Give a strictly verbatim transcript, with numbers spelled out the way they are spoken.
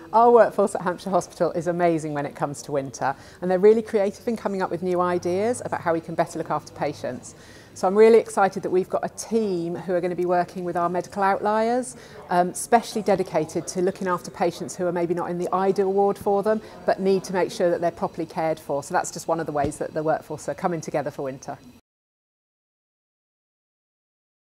Our workforce at Hampshire Hospital is amazing when it comes to winter, and they're really creative in coming up with new ideas about how we can better look after patients. So I'm really excited that we've got a team who are going to be working with our medical outliers, um, specially dedicated to looking after patients who are maybe not in the ideal ward for them, but need to make sure that they're properly cared for. So that's just one of the ways that the workforce are coming together for winter.